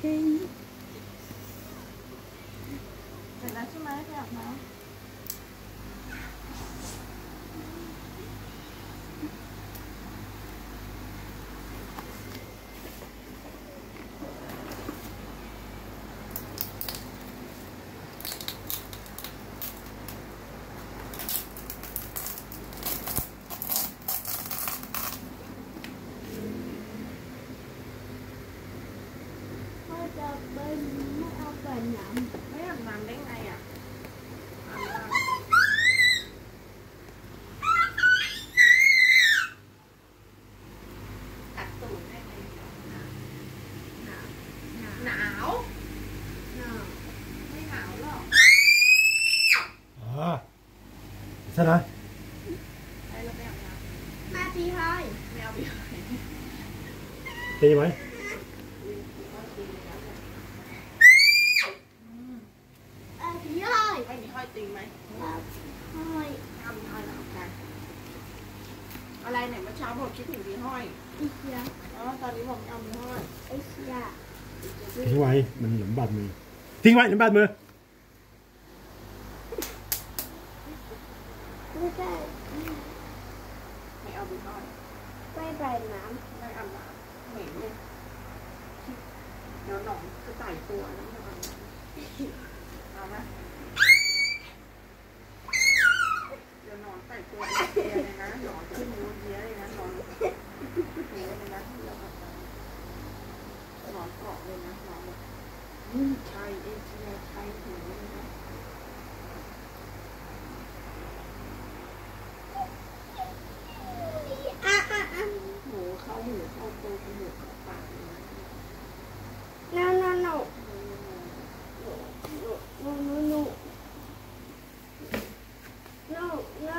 เสร็จแล้วใช่ไหมไปอาบน้ำจะเป็นไม่เอาไปน้ำไม่อาบน้ำได้ไงอ่ะตัดตูดได้ไหมหนาวไม่หนาวหรอกใช่ไหมไปเราไปอาบน้ำแม่พี่ให้ไม่เอาไปเลยตีไหมพี่ให้ไม่มีห้อยตีไหมให้เอามีห้อยแล้วกันอะไรเนี่ยเมื่อเช้าบอกคิดถึงมีห้อยอีเสียตอนนี้ผมเอามีห้อยไอเสียทิ้งไว้มันหลุมบาดมือทิ้งไว้หลุมบาดมือไม่ได้ไม่เอามีห้อยไม่ไปน้ำไม่อาบน้ำเหม็นเลยเดี๋ยวหนองจะไต่ตัวแล้วไม่เอาไหมเดี๋ยวหนอนไต่ตัวเยอะเลยนะหนอนขึ้นนิ้วเยอะเลยนะหนอนเยอะเลยนะที่เราทำหนอนเกาะเลยนะหนอนแบบใช่เอเชียใช่หัวเลยนะหมูเข้าตัวจมูกเข้าปากเลยนะ no no no no no no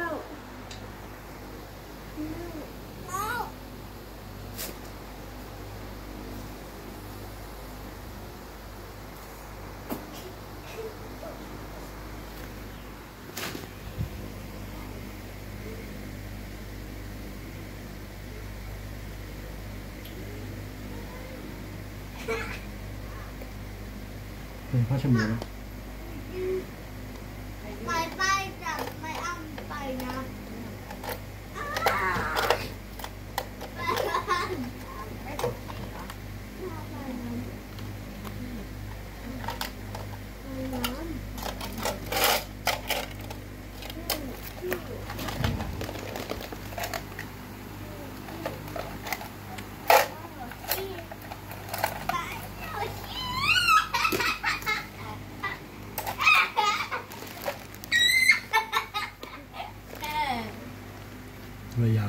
no เป็นผ้าเช็ดมือนะไปจะไม่เอาไปนะเลยยาว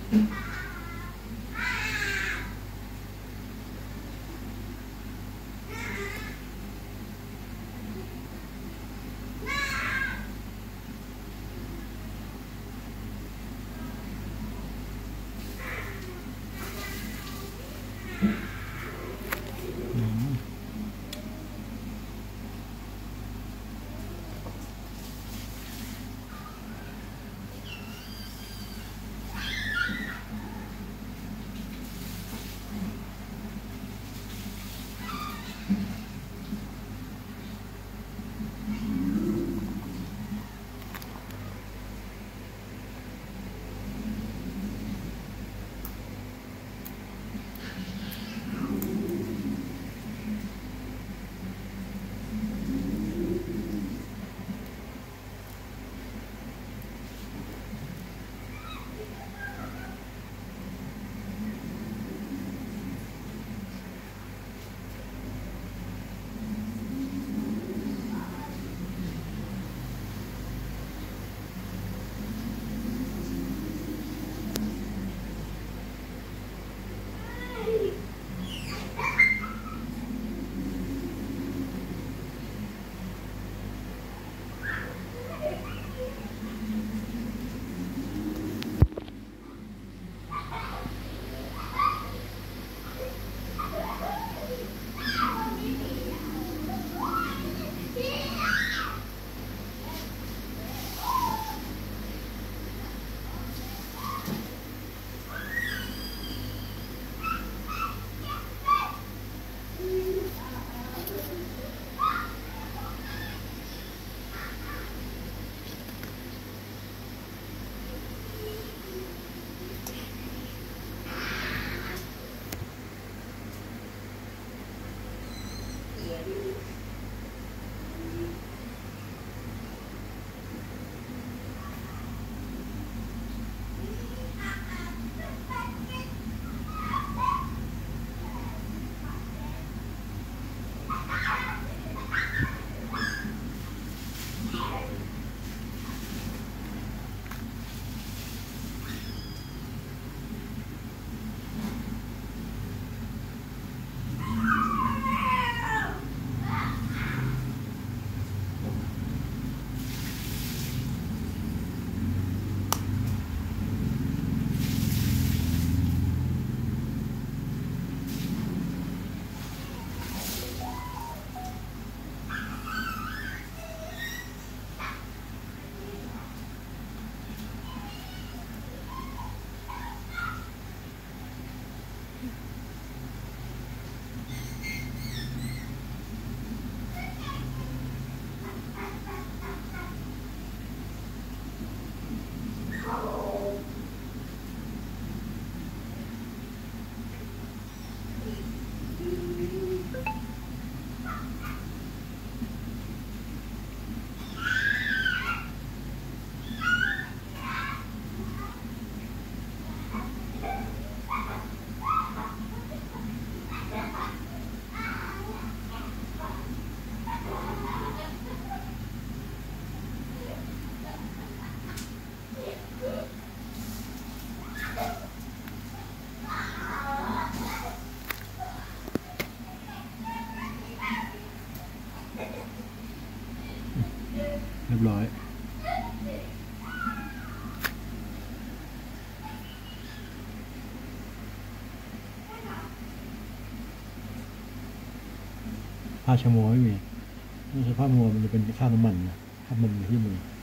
เรียบร้อยผ้าชะโมไม่มีไม่ใช่ผ้ามัวมันจะเป็นคราบน้ำมันนะคราบมันอยู่ที่มือ